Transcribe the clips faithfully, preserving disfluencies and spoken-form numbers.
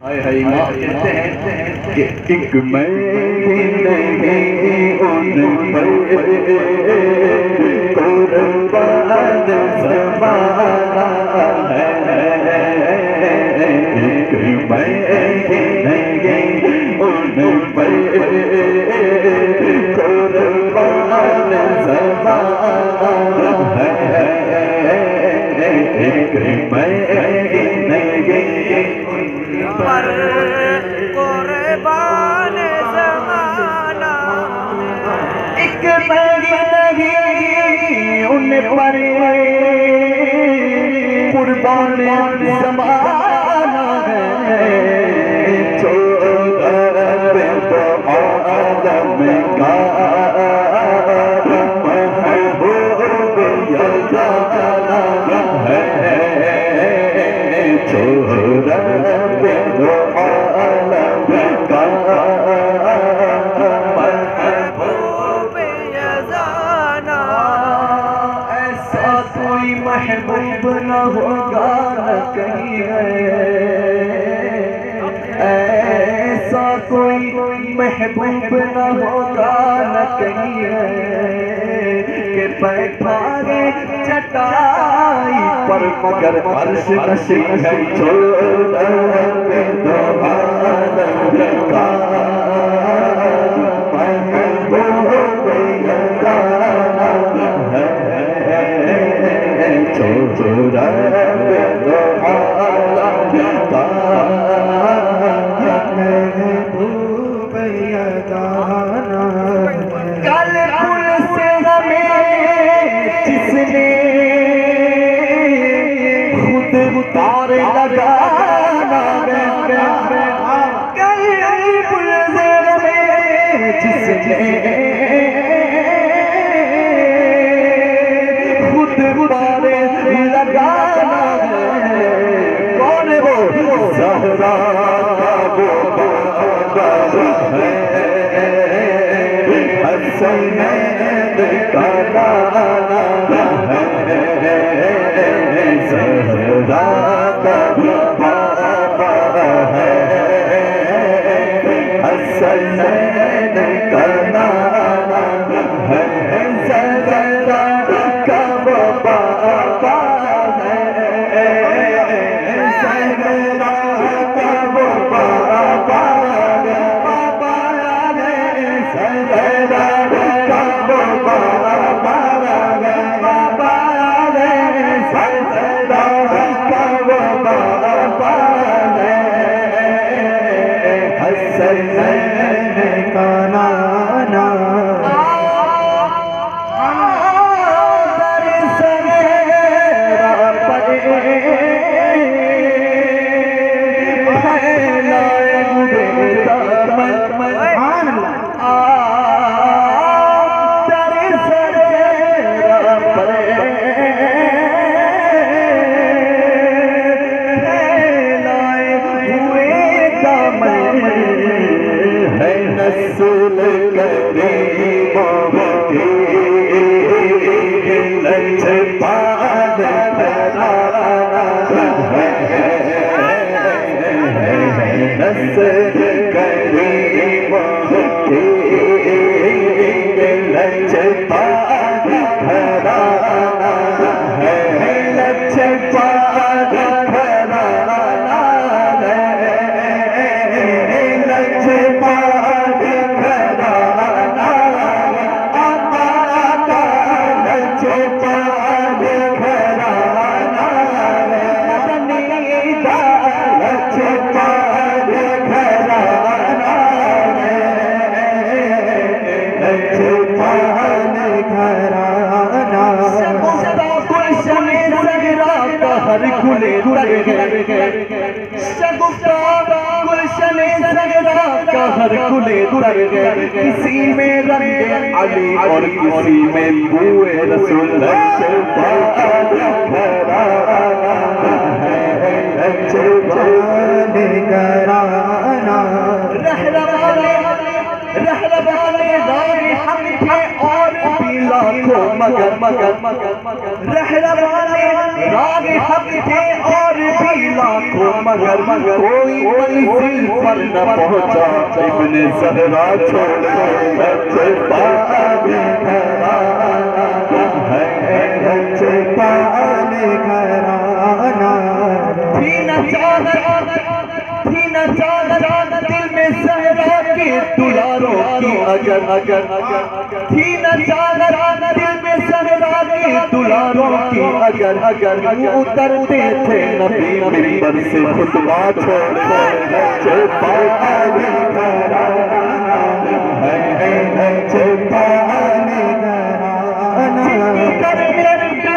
हाय हाय माँ कहते हैं कि एक मैं ही नहीं उन पर कुर्बान ज़माना है, एक मैं ही नहीं उन पर कुर्बान ज़माना है, एक मैं ही नहीं पर कुर्बान ज़माना, एक मैं नहीं उन पर कुर्बान ज़माना है, चौदह तो आदम का महबूब यज़ाना है, चौदह तो आदम का महबूब यज़ाना। ऐसा कोई महबूब न होगा न कहीं है, ऐसा कोई महबूब न होगा न कहीं है, कि बैठा है चटाई पर मगर अर्श नशी है, चौदह तो आदम का महबूब यज़ाना है, चौदह तो आदम का महबूब यज़ाना। कल पुल से हमें जिसने खुद उतार लगाना, कल पुल से हमें जिसने खुद उतार लगाना है, कौन है वो? ज़हरा का वो बाबा है, हसनैन का नाना है, ज़हरा का बाबा है, हसनैन का नाना है, ज़हरा का बाबा है, ज़हरा का बाबा नस्ल करीमों की लजपाल है, नस्ल करीमों की लजपाल घराना है, लजपाल घराना है, लजपाल हर खुले शगुफ्ता गुलशन सगरा का हर खुले तर गए, किसी में रंग अली और किसी में बूए रसूल घराना, रहने वाले रहने वाले और भी लाखों मगर मगर रहरवाने राग हक थे और भी लाखों मगर मगर कोई मंजिल पर न पहुंचा इब्ने ज़हरा छोड़ बच्चे पाले घराना है बच्चे पाले घराना थी न चादर थी न चादर दिल में ज़हरा के दुलारों की अगर अगर थी न चादर दिल में ज़हरा के दुलारों की अगर अगर उतरते थे नबी मिंबर से खुतबा छोड़ बच्चे पाले घराना है बच्चे पाले घराना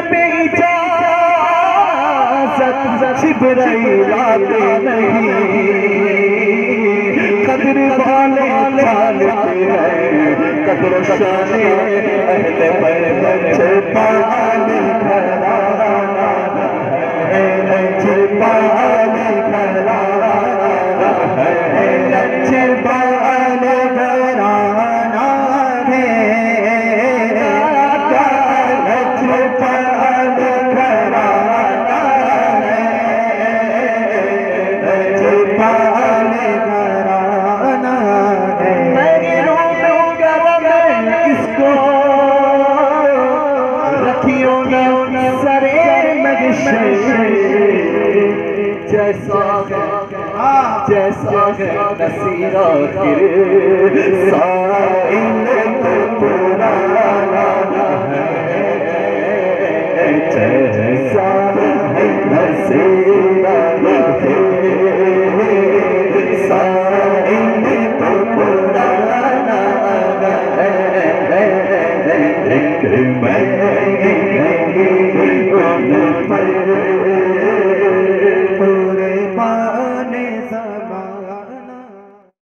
जिब्राइल आते नहीं कदर वाले जानते हैं कदर शाने अहले बैत बच्चे पाले घराना है बच्चे पाले घराना है बच्चे पाले घराना है बच्चे पाले घराना पाले घराना है मैं रोऊंगा मैं किसको रखियो न सरे मगशे जैसा जैसा है नसीरा गिरे साइल तो पुराना है जैसा है नसीरा मैं